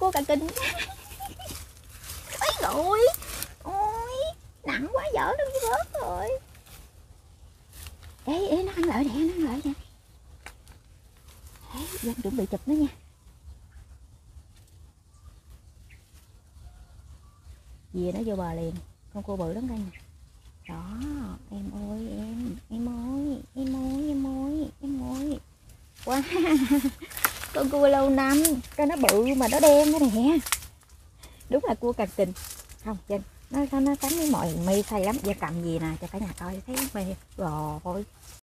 cua cà kình. Ấy rồi, ôi nặng quá dở nó rớt rồi. Ê nó ăn lợi nè, nó ăn lợi nè. Dân chuẩn bị chụp nó nha. Dìa nó vô bờ liền. Con cua bự lắm đây nè. Đó, em ơi em ơi, em ơi, em ơi, em ơi. Wow, con cua lâu năm, cho nó bự mà nó đen đó nè. Đúng là cua cà kình. Không, Dân, nó cắn với mọi mi say lắm. Giờ cầm gì nè cho cả nhà coi thấy mê. Rồi.